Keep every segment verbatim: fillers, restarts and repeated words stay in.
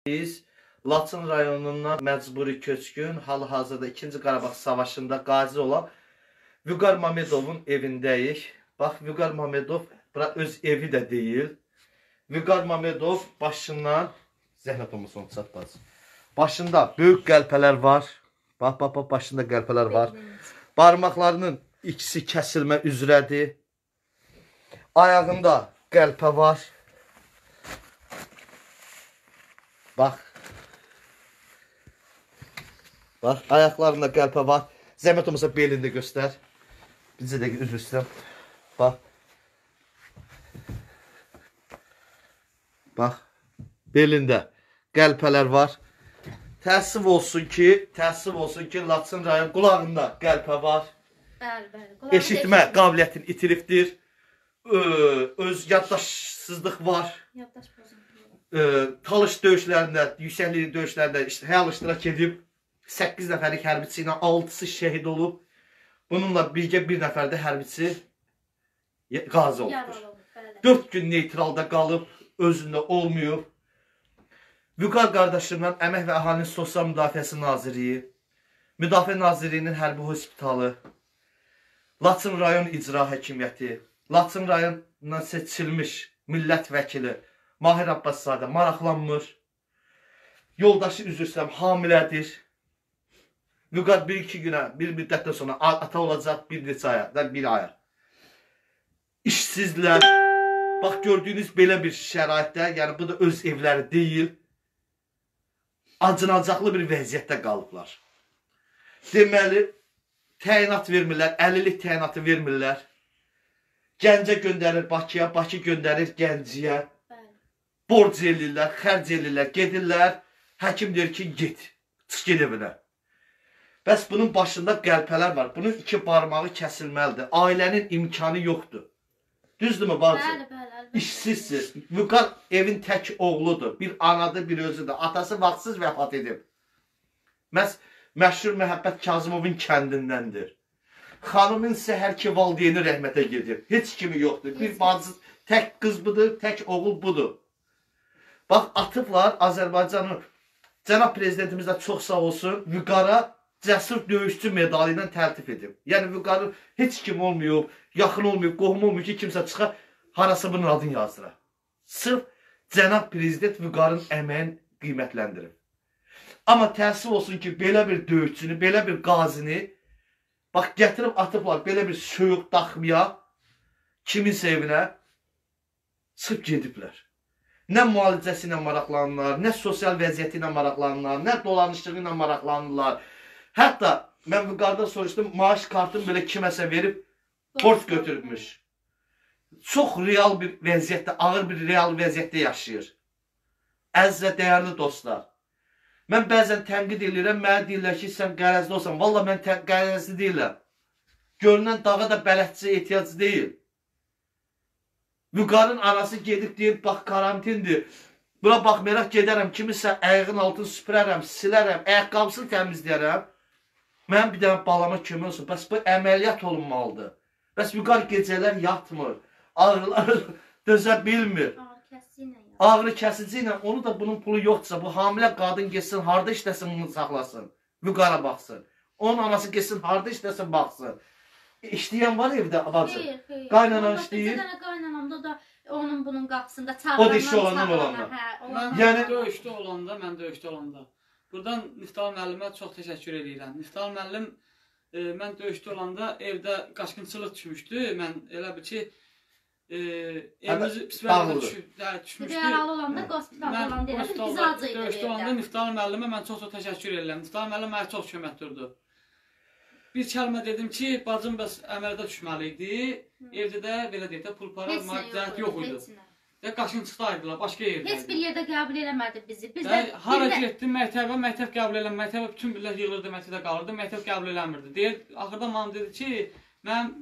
Biz Laçın rayonundan məcburi köçkün, hal-hazırda ikinci Qarabağ Savaşında qazi olan Vüqar Mamedovun evindəyik. Bax, Vüqar Mamedov bura öz evi də deyil. Vüqar Mamedov başından, zəhmət olmasın onu çatmaz. Başında böyük qəlpələr var. Bax, bax, bax, başında qəlpələr var. Barmaqlarının ikisi kəsilmə üzrədir. Ayağında qəlpə var. Bax. Bax, ayaqlarında qəlpə var. Zəhmət olmasa belində göstər. Bizə də üzr istəyirəm. Bax. Bax. Belində qəlpələr var. Təəssüf olsun ki, təəssüf olsun ki, Laçın rayon qulağında qəlpə var. Bəli, bəli. Eşitmə qabiliyyətini itiribdir. Öz yaddaşsızlıq var. Yaddaş pozuntuları. Talış döyüşlərində, yüksəklik döyüşlərində həyal iştirak edib. səkkiz nəfərlik hərbiçi ilə altısı şəhid olub. Bununla birgə bir nəfər də hərbiçi qazi olubdur. dörd gün neytralda qalıb, özündə olmayıb. Vüqar qardaşımdan Əmək və Əhalinin Sosial Müdafiəsi Nazirliyi, Müdafiə Nazirliyinin Hərbi Hospitalı, Laçın rayon icra həkimiyyəti, Laçın rayonundan seçilmiş millət vəkili Mahir Abbaszadə maraqlanmır. Yoldaşı üzr istəyirəm, hamilədir. Vüqar bir-iki günə, bir müddətdən sonra ata olacaq, bir neçə aya, bir aya. İşsizlər. Bax, gördüyünüz belə bir şəraitdə, yəni bu da öz evləri deyil. Acınacaqlı bir vəziyyətdə qalıblar. Deməli, təyinat vermirlər, əlillik təyinatı vermirlər. Gəncə göndərir Bakıya, Bakı göndərir Gənciyə. Borc eləyirlər, xərc eləyirlər, gedirlər. Həkim deyir ki, get, çıx ged evinə. Bəs bunun başında qəlpələr var. Bunun iki barmağı kəsilməlidir. Ailənin imkanı yoxdur. Düzdürmü bacı? Bəli, bəli. İşsizsiz. Vüqar evin tək oğludur. Bir anadır, bir özüdür. Atası vaxtsız vəfat edib. Məhz məşhur Məhəbbət Kazımovun kəndindəndir. Xanımın isə hər ki valideyni rəhmətə gedir. Heç kimi yoxdur. Bir bacı, tək qız budur, tək oğul budur. Bax, atıblar Azərbaycanın, cənab prezidentimiz də çox sağ olsun, Vüqara cəsur döyüşçü medalı ilə təltif edib. Yəni, Vüqarın heç kim olmayıb, yaxın olmayıb, qohum olmayıb ki, kimsə çıxa, harası bunun adını yazdıra. Sırf cənab prezident Vüqarın əməyin qiymətləndirib. Amma təəssüf olsun ki, belə bir döyüşçünü, belə bir qazini, bax, gətirib atıblar belə bir soyuq daxmaya, kiminsə evinə, sırf gediblər. Nə müalicəsi ilə maraqlanırlar, nə sosial vəziyyəti ilə maraqlanırlar, nə dolanışlığı ilə maraqlanırlar. Hətta mən Vüqardan soruşdum, maaş kartını belə kiməsə verib, borc götürmüş. Çox real bir vəziyyətdə, ağır bir real vəziyyətdə yaşayır. Əziz və dəyərli dostlar, mən bəzən tənqid edirəm, mənə deyirlər ki, sən qərəzli olsan. Valla mən qərəzli deyiləm. Görünən dağa da bələdçiyə ehtiyac deyil. Vüqarın anası gedib deyir, bax, karantindir. Buna baxmayaraq gedərəm, kimisə ayağın altını süpürərəm, silərəm, ayaqqabısını təmizləyərəm. Mənim bir dənə balama kömək olsun. Bəs bu əməliyyat olunmalıdır. Bəs Vüqar gecələr yatmır, ağrılar dözə bilmir. Ağrı kəsici ilə, onu da bunun pulu yoxdursa, bu hamilə qadın geçsin, harada işləsin, bunu saxlasın. Vüqara baxsın. Onun anası geçsin, harada işləsin, baxsın. İşləyən var evdə, bacım. Xeyr, xeyr. Qaynanan işləyir. Bir dənə qaynanamda da onun bunun qapısında O da işi olandan olanda. Mən Yəni- döyüşdə olanda, mən döyüşdə olanda. Buradan Niftal müəllimə çox təşəkkür edirəm. Niftal müəllim, e, mən döyüşdə olanda evdə qaçqınçılıq düşmüşdü. Mən elə bir ki, e, evimizi pis vəziyyətə düşmüşdü. Bir yaralı olanda qospitalda olanda elə bir biz acı idi. Döyüşdə olanda Niftal müəllimə mən çox-çox təşəkkür edirəm. Niftal müəllim mənə çox kömək durdu. Bir kəlmə dedim ki, bacım bəs əməliyyata düşməli idi. Evdə də, belə deyək də, pul para, maddiyyat yox idi. Və qaçqınçılıqdaydılar, başqa yerdə. Heç bir yerdə qəbul eləmədi bizi. Biz Və də hara getdim məktəbə, məktəb qəbul eləmir, məktəbə bütün millət yığılırdı, məktəbdə qalırdı, məktəb qəbul eləmirdi. Deyir, axırda mənə dedi ki, mən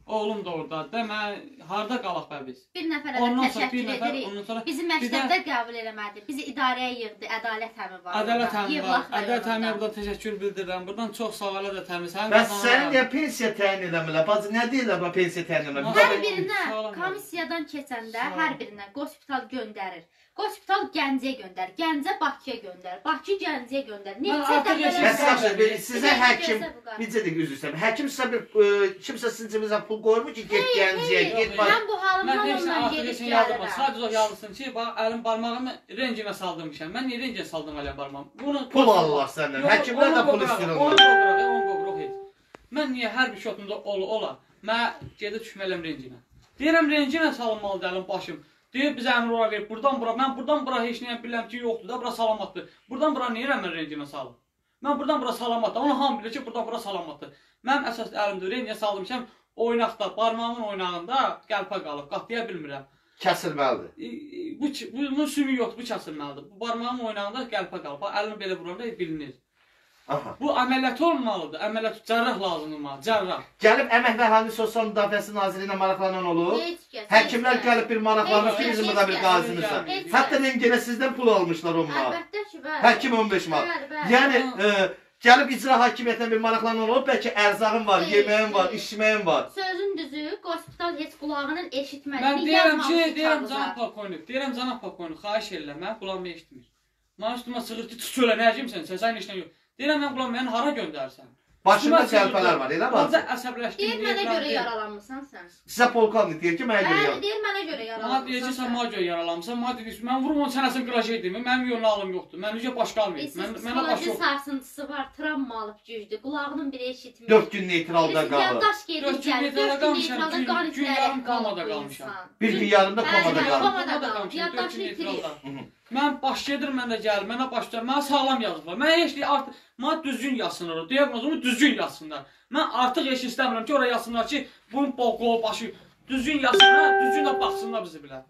Oğlum da orada. Demə, harda qalaq bə biz? Bir nəfərə də Ondan sonra bir təşəkkür nəfər, edirik. ondan sonra Bizi məktəbdə qəbul eləmədi. Bizi idarəyə yığdı. Ədalət həmi var. Ədalət həmi var. Yevlax Ədalət həmiyə rayonunda. buradan təşəkkür bildirirəm. Buradan çox sağ ol da təmiz. Həm Bəs sən niyə pensiya təyin eləmirlər? Bacı, nə deyirlər bu pensiya təyin eləmirlər? Hər Sağ birinə olun. komissiyadan keçəndə Sağ olun. hər birinə qospital göndərir. Qospital Gəncəyə göndərir. Gəncə Bakıya göndərir. Bakı Gəncəyə göndərir. Neçə artıq dəfələr yaşayacağım. Bəs yaxşı, bir- sizə Bir həkim, gözə bu qədər. bircə dəqiqə üzr istəyirəm. Həkim sizə bir, e, kimsə sizin cibinizə pul qoymur ki, get Gəncəyə, Hey, get hey, bak. Mən bu halım Mən heç nə halımdan artıq gedib heç nə yazmıram. gəlirəm. Sadəcə o yazılsın ki, bax əlim barmağımı renginə saldırmışam. Mən niyə renginə saldım ələ barmağımı? Bunu Pul alırlar səndən. Yox, Həkimlər də onu pul qoyuram, istəyir Onu ondan. qoyuram, onu qoyuram heç. Mən niyə hər bir şotunda ola ola? Mən gedib düşmələm renginə. Deyirəm renginə salınmalıdır əlim başım. Deyir bizə əmr ora ver. Burdan bura, mən burdan bura heç nəyə bilirəm ki, yoxdur da, bura salamatdır. Burdan bura niyə mən renginə salım? Mən burdan bura salamatdır. Onu hamı bilir ki, burdan bura salamatdır. Mən əsas əlimdə renginə salmışam. Oynaqda, barmağımın oynağında qəlpə qalıb, qatlaya bilmirəm. Kəsilməlidir. E, e, Bu bunun sümü yoxdur, bu kəsilməlidir. Bu barmağımın oynağında qəlpə qalıb. Bax, əlini belə vuranda bilinir. Aha. Bu əməliyyat olmalıdır. Əməliyyat cərrah lazımdır mənə, cərrah. Gəlib Əmək və Əhalinin Sosial Müdafiəsi Nazirliyinə maraqlanan olub. Heç kəs, Həkimlər heç kəs. gəlib bir maraqlanır Heç ki, kəs, bizim heç burada bir kəs, qazimizə. heç kəs. Hətta renginə sizdən pul almışlar onlar. Əlbəttə ki, bəli. Həkim on beş manat. Bəli, bəli. Yəni e, gəlib icra hakimiyyətinə bir maraqlanan olub, bəlkə ərzağın var, Deyil, yeməyin var, deyil. içməyin var. Sözün düzü, qospital heç qulağının Mən eşitmədiyini deyirəm ki, yazmamış deyirəm kağıza. cənab polkovnik, deyirəm cənab polkovnik, xahiş edirəm, mən qulağımı eşitmir. Mənə üstümə sığır ki, tut söylə, nə kimsən sən, sən işlə yox. Deyirəm mən qulağımı yəni hara göndərsən? Başında Üstümə sığır cəlbələr ki, var, elə Orada bax. əsəbləşdim. Deyir mənə görə yaralanmısan sən. Sizə polkovnik deyir ki, mənə görə Bəli, yaralı. deyir mənə görə Mənə deyir ki, sən yaralanmısan. mənə görə yaralanmısan, mənə deyir ki, mən vurum onun çənəsini qıracaqdım, mənim yolun yoxdur, mən necə baş qalmayıb, Siz mən, mənə baş psixoloji yox. sarsıntısı var, travma alıb gücdür, qulağının biri eşitmir. dörd gün neytralda qalır. Yaddaş gedib Dörd gün gəlir, neytralda dörd gün qalmışam, neytralda gün- qan gün itilərək yarım komada qalıb bu qalmışam. insan. Bir gün yarımda Bəli, komada bəli, qalır. komada qalmış, yaddaşını itirir. Mən baş gedir, mən də gəlir, mənə baş tutar, mənə sağlam yazıblar. Mən heç deyir, artıq, mənə düzgün yazsınlar o, diaqnozumu düzgün yazsınlar. Mən artıq heç istəmirəm ki, oraya yazsınlar ki, bunun qol başı düzgün yazsınlar, düzgün də baxsınlar bizi bilər.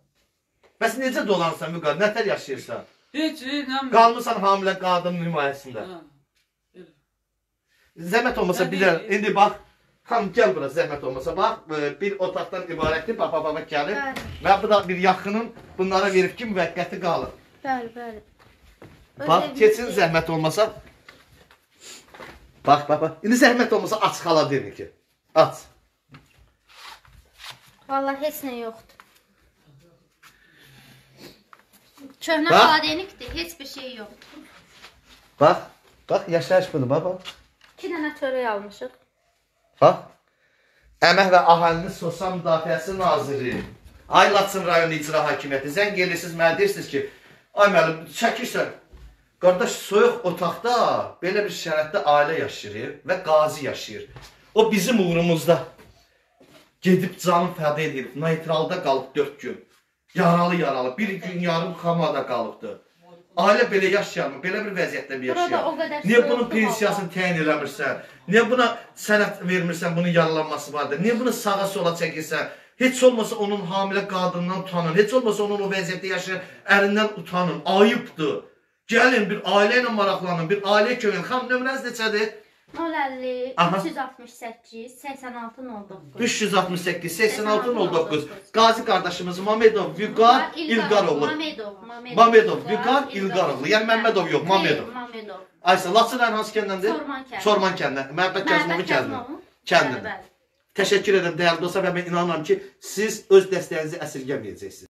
Bəs necə dolanırsan Vüqar, nətər yaşayırsan? Heç, nə... Qalmısan hamilə qadın nümayəsində. Hə, Zəhmət olmasa bir də, indi bax, xanım gəl bura zəhmət olmasa, bax, e, bir otaqdan ibarətdir, bax, bax, bax, gəlir. Bəli. Və bu da bir yaxının bunlara verib ki, müvəqqəti qalır. Bəli, bəli. Bax, keçin zəhmət olmasa. Bax, bax, bax. İndi zəhmət olmasa aç xala deyin ki. Aç. Vallahi heç nə yoxdur. Köhnə Bax. xaladenikdir, heç bir şey yoxdur. Bax, bax, yaşayış budur, bax, bax. İki dənə çörək almışıq. Bax. Əmək və Əhalinin Sosial Müdafiəsi Naziri, Ay Laçın rayon icra hakimiyyəti, zəng gelirsiniz, mənə deyirsiniz ki, ay müəllim, çəkirsən. Qardaş, soyuq otaqda belə bir şəraitdə ailə yaşayır və qazi yaşayır. O bizim uğrumuzda gedib canı fəda edib, neytralda qalıb dörd gün. Yaralı yaralı, bir gün yarım xamada qalıbdır. Ailə belə yaşayarmı? Belə bir vəziyyətdə mi Burada o yaşayar? qədər Niyə bunun soyuqluq pensiyasını təyin eləmirsən? Niyə buna sənəd vermirsən, bunun yaralanması vardır? Niyə bunu sağa sola çəkirsən? Heç olmasa onun hamilə qadından utanın. Heç olmasa onun o vəziyyətdə yaşayan ərindən utanın. Ayıbdır. Gəlin bir ailə ilə maraqlanın, bir ailə köyin. Xanım, nömrəniz neçədir? nol əlli, Aha. üç yüz altmış səkkiz, səksən altı nol doqquz. üç yüz altmış səkkiz, səksən altı nol doqquz. Qazi qardaşımız Mamedov Vüqar İlqaroğlu. Mamedov, Mamedov. Mamedov, Vüqar İlqaroğlu. Yəni Məmmədov yox, Mamedov. Xeyr, Mamedov. Aysa, Laçın rayon hansı kəndəndir? Sorman kəndi. Sorman kəndə. Məhəbbət Kəzmovu kəndi. Kəndində. Bəli, bəli. Təşəkkür edirəm dəyərli dostlar və mən inanıram ki, siz öz dəstəyinizi əsirgəməyəcəksiniz.